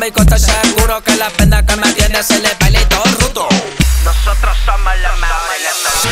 amigo, estoy seguro que la pena que me tiene se le baila y todo rudo. Nosotros somos los mejores.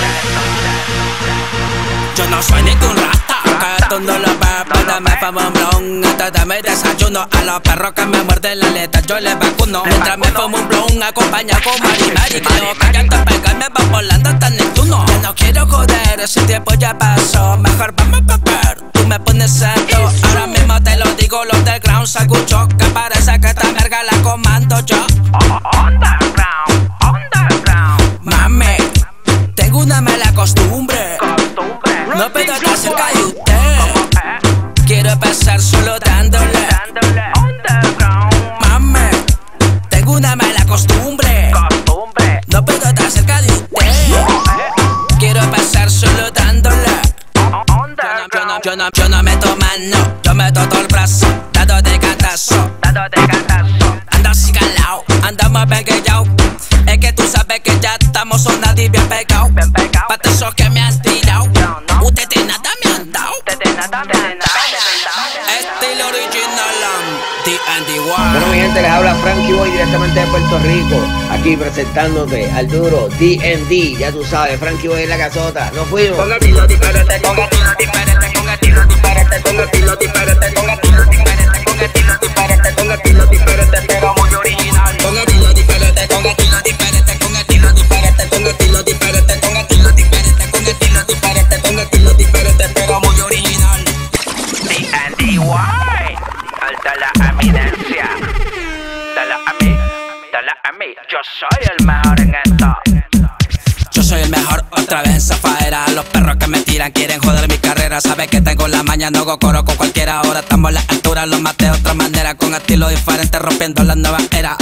Yo no soy ningún rata, que tú no lo ves, pero dame fumo un blon antes de mi desayuno. A los perros que me muerden la aleta yo les vacuno. Mientras me fumo un blon acompañado con Mari Mari. Creo que ya te pega y me va volando hasta Neptuno. Ya no quiero joder, ese tiempo ya pasó. Mejor vamos a beber, tú me pones serio. Ahora mismo te lo digo, los del ground se escuchó, que parece que esta verga la comando yo. Underground, underground. Mami, tengo una mala costumbre. No puedo estar cerca de usted. Quiero pasar solo dándole. Mami, tengo una mala costumbre. No puedo estar cerca de usted. Quiero pasar solo dándole. Yo no meto mano, yo meto todo el brazo, dado de cantazo. Anda así calao, andamos pegados. Es que tú sabes que ya estamos sonando y bien pegados. Pa' esos que me han tirado, ustedes de nada me han dado. Estilo original, D&D. Bueno, mi gente, les habla Frankie Boy directamente de Puerto Rico. Aquí presentándote al duro D&D. Ya tú sabes, Frankie Boy en la casota. Nos fuimos. Con estilo diferente, con estilo diferente, con estilo diferente, con estilo diferente, con estilo diferente, con estilo diferente, con estilo diferente, pero muy original. Con estilo diferente, con estilo diferente, con estilo diferente, con estilo diferente, con estilo diferente, con estilo diferente, con estilo diferente, pero muy original. D&D, why? Alta la eminencia. Dale a mí, yo soy el mejor en esto. Yo soy el mejor, otra vez en zafaera. Los perros que me tiran quieren joder mi carrera. Sabes que tengo la maña, no hago coro con cualquiera. Ahora estamos a la altura, los maté de otra manera. Con estilo diferente, rompiendo la nueva era.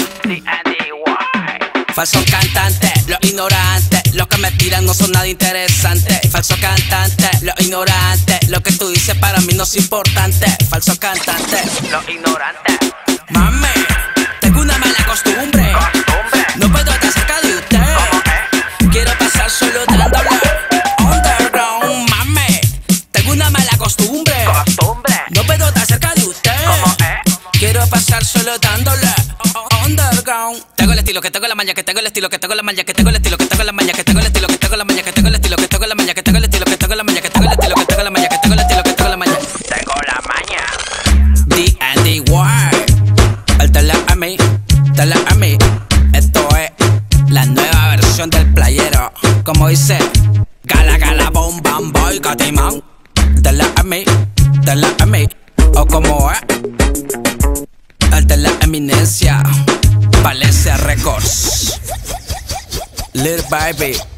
Falsos cantantes, los ignorantes. Los que me tiran no son nada interesantes. Falsos cantantes, los ignorantes. Lo que tú dices para mí no es importante. Falsos cantantes, Los ignorantes. mami, tengo una mala costumbre. No puedo estar cerca de usted. Quiero pasar solo dándole. Underground, mami, tengo una mala costumbre. No puedo estar cerca de usted. Quiero pasar solo dándole. Underground. Tengo el estilo, que tengo la maña, que tengo el estilo, que tengo la maña, que tengo el estilo, que tengo la maña, que tengo el estilo, que tengo la maña, que tengo el estilo, que tengo la maña, que tengo el estilo, que tengo la maña, que tengo el estilo, que tengo la maña, que tengo el estilo, que tengo la maña. Tengo la maña. D&D World. Dale a mí. Esto es la nueva versión del playero. Como dice, gala, gala, bom, bam, boy, catimán. Dale a mí. O como es, el de la eminencia, Valencia Records. Little baby.